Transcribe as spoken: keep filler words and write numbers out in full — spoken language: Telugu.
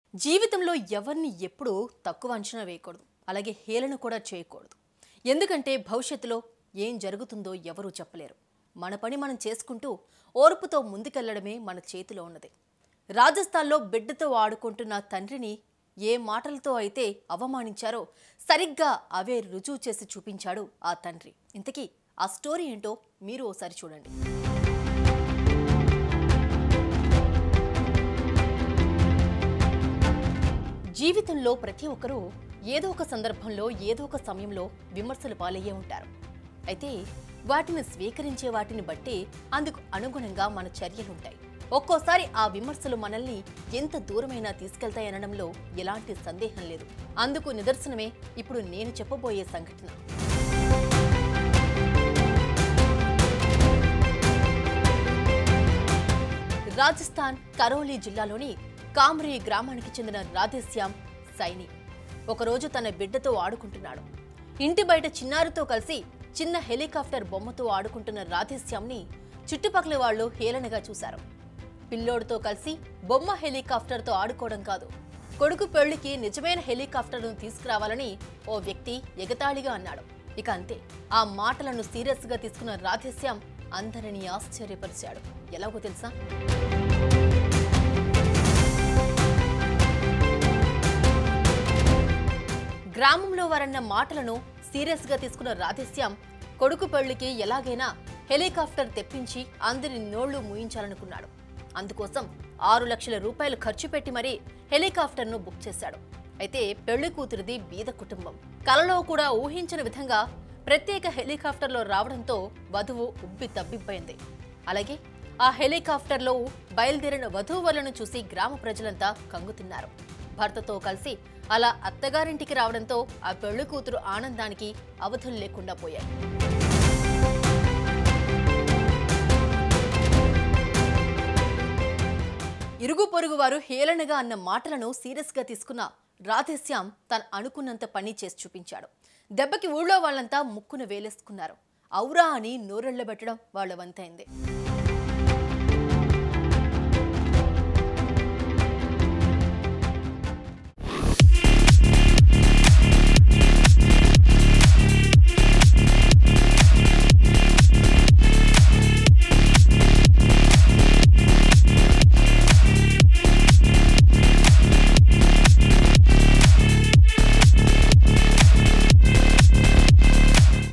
జీవితంలో ఎవరిని ఎప్పుడూ తక్కువ అంచనా వేయకూడదు. అలాగే హేళన కూడా చేయకూడదు. ఎందుకంటే భవిష్యత్తులో ఏం జరుగుతుందో ఎవరూ చెప్పలేరు. మన పని మనం చేసుకుంటూ ఓర్పుతో ముందుకెళ్లడమే మన చేతిలో ఉన్నది. రాజస్థాన్లో బిడ్డతో ఆడుకుంటున్న తండ్రిని ఏ మాటలతో అయితే అవమానించారో సరిగ్గా అవే రుజువు చేసి చూపించాడు ఆ తండ్రి. ఇంతకీ ఆ స్టోరీ ఏంటో మీరు ఓసారి చూడండి. జీవితంలో ప్రతి ఒక్కరూ ఏదో ఒక సందర్భంలో ఏదో ఒక సమయంలో విమర్శలు పాలయ్యే ఉంటారు. అయితే వాటిని స్వీకరించే వాటిని బట్టి అందుకు అనుగుణంగా మన చర్యలుంటాయి. ఒక్కోసారి ఆ విమర్శలు మనల్ని ఎంత దూరమైనా తీసుకెళ్తాయనడంలో ఎలాంటి సందేహం లేదు. అందుకు నిదర్శనమే ఇప్పుడు నేను చెప్పబోయే సంఘటన. రాజస్థాన్ కరోలి జిల్లాలోని కామ్రీ గ్రామానికి చెందిన రాధేశ్యామ్ సైని ఒకరోజు తన బిడ్డతో ఆడుకుంటున్నాడు. ఇంటి బయట చిన్నారితో కలిసి చిన్న హెలికాప్టర్ బొమ్మతో ఆడుకుంటున్న రాధేశ్యామ్ని చుట్టుపక్కల వాళ్లు హేళనగా చూశారు. పిల్లోడితో కలిసి బొమ్మ హెలికాప్టర్తో ఆడుకోవడం కాదు, కొడుకు పెళ్లికి నిజమైన హెలికాప్టర్ను తీసుకురావాలని ఓ వ్యక్తి ఎగతాళిగా అన్నాడు. ఇక అంతే, ఆ మాటలను సీరియస్ గా తీసుకున్న రాధేశ్యామ్ అందరినీ ఆశ్చర్యపరిచాడు. ఎలాగో తెలుసా? గ్రామంలో వారన్న మాటలను సీరియస్ గా తీసుకున్న రాధేశ్యామ్ కొడుకు పెళ్లికి ఎలాగైనా హెలికాప్టర్ తెప్పించి అందరి నోళ్లు మూయించాలనుకున్నాడు. అందుకోసం ఆరు లక్షల రూపాయలు ఖర్చు పెట్టి మరీ హెలికాప్టర్ను బుక్ చేశాడు. అయితే పెళ్లి కూతురిది బీద కుటుంబం. కలలో కూడా ఊహించిన విధంగా ప్రత్యేక హెలికాప్టర్లో రావడంతో వధువు ఉబ్బి తబ్బిబ్బైంది. అలాగే ఆ హెలికాప్టర్లో బయలుదేరిన వధూవరులను చూసి గ్రామ ప్రజలంతా కంగుతిన్నారు. భర్తతో కలిసి అలా అత్తగారింటికి రావడంతో ఆ పెళ్లి కూతురు ఆనందానికి అవధులు లేకుండా పోయాయి. ఇరుగు పొరుగు వారు హేళనగా అన్న మాటలను సీరియస్ గా తీసుకున్న రాధేశ్యామ్ తను అనుకున్నంత పని చేసి చూపించాడు. దెబ్బకి ఊళ్ళో వాళ్ళంతా ముక్కున వేలేసుకున్నారు. ఔరా అని నోరెళ్లబెట్టడం వాళ్ళ వంతైంది.